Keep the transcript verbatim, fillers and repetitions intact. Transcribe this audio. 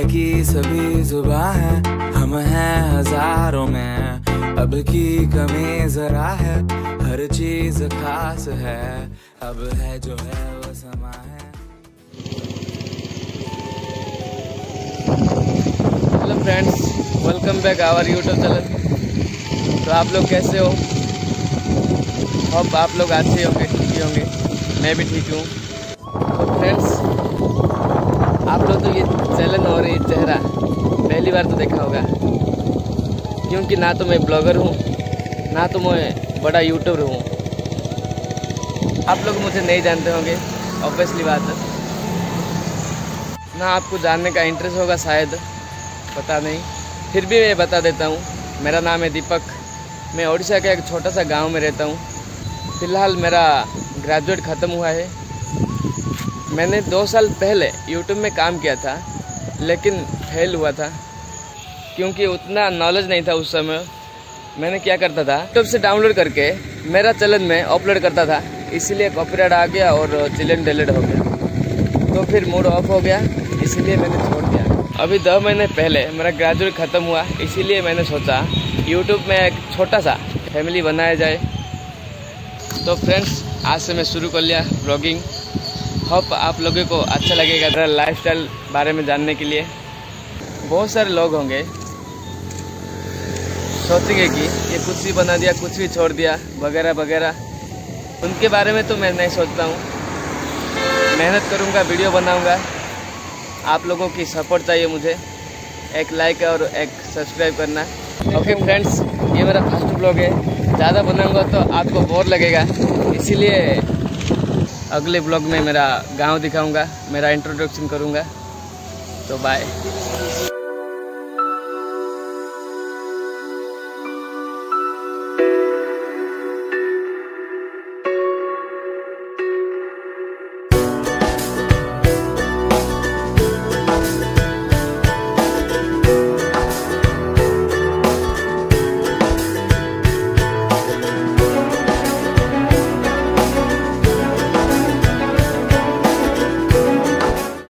की सभी जुबां है, हम हैं हजारों में, अब की कमी जरा है, हर चीज खास है, अब है जो है वो समा है। Hello friends, welcome back our YouTube channel. तो आप लोग कैसे हो? अब आप लोग अच्छे होंगे, ठीक ही होंगे, मैं भी ठीक हूँ। तो फ्रेंड्स, आप लोग तो ये चैनल और ये चेहरा पहली बार तो देखा होगा, क्योंकि ना तो मैं ब्लॉगर हूँ, ना तो मैं बड़ा यूट्यूबर हूँ। आप लोग मुझे नहीं जानते होंगे, ऑब्वियसली बात है। ना आपको जानने का इंटरेस्ट होगा शायद, पता नहीं, फिर भी मैं बता देता हूँ। मेरा नाम है दीपक, मैं ओडिशा के एक छोटा सा गांव में रहता हूँ। फ़िलहाल मेरा ग्रेजुएट ख़त्म हुआ है। मैंने दो साल पहले यूट्यूब में काम किया था, लेकिन फेल हुआ था, क्योंकि उतना नॉलेज नहीं था उस समय। मैंने क्या करता था, यूट्यूब से डाउनलोड करके मेरा चैनल में अपलोड करता था, इसीलिए कॉपीराइट आ गया और चैनल डिलीट हो गया। तो फिर मूड ऑफ हो गया, इसीलिए मैंने छोड़ दिया। अभी दो महीने पहले मेरा ग्रेजुएट ख़त्म हुआ, इसीलिए मैंने सोचा यूट्यूब में एक छोटा सा फैमिली बनाया जाए। तो फ्रेंड्स, आज से मैं शुरू कर लिया ब्लॉगिंग। होप आप लोगों को अच्छा लगेगा मेरा लाइफस्टाइल बारे में जानने के लिए। बहुत सारे लोग होंगे सोचेंगे कि ये कुछ भी बना दिया, कुछ भी छोड़ दिया, वगैरह वगैरह। उनके बारे में तो मैं नहीं सोचता हूँ। मेहनत करूँगा, वीडियो बनाऊँगा। आप लोगों की सपोर्ट चाहिए मुझे, एक लाइक और एक सब्सक्राइब करना। ओके फ्रेंड्स, ये मेरा फर्स्ट ब्लॉग है। ज़्यादा बनाऊँगा तो आपको बोर लगेगा, इसीलिए अगले ब्लॉग में मेरा गांव दिखाऊंगा, मेरा इंट्रोडक्शन करूंगा। तो बाय।